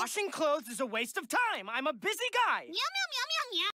Washing clothes is a waste of time. I'm a busy guy. Meow, meow, meow, meow, meow.